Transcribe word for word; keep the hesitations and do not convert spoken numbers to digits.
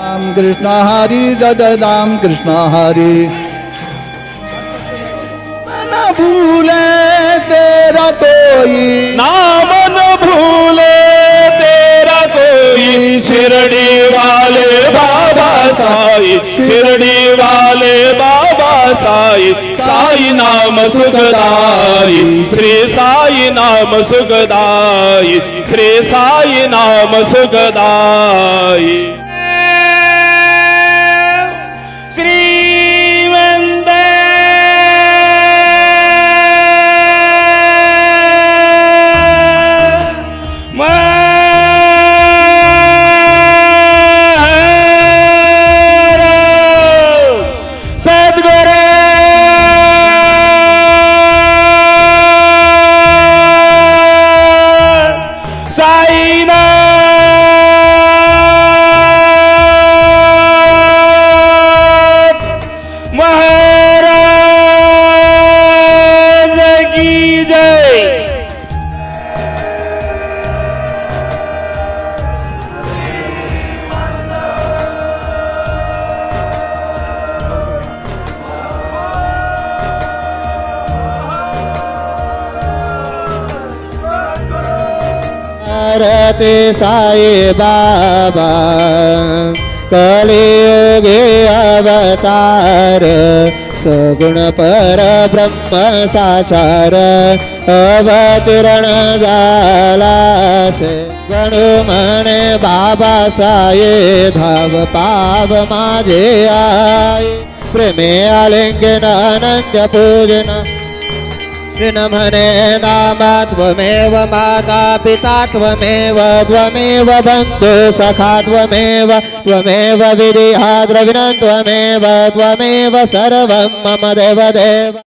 राम कृष्ण हरि जय राम कृष्ण हरि। न भूले तेरा कोई, नाम न भूले तेरा कोई, शिरडी वाले बाबा साई, शिरडी वाले बाबा साई, साई नाम सुखदाई, श्री साई नाम सुखदाई, श्री साई नाम सुखदाई। रते साई बाबा कलियुगे अवतार, सगुण पर ब्रह्म साचार अवतरण झाला से। गणु म्हणे बाबा साई धाव पाव माझे आई, प्रेमे आलिंगन अनंत पूजन म्हणे नामा त्वमेव माता पिता त्वमेव, त्वमेव बन्धु सखा त्वमेव, त्वमेव विधिहा द्रविणं त्वमेव, त्वमेव सर्वं मम देव देव।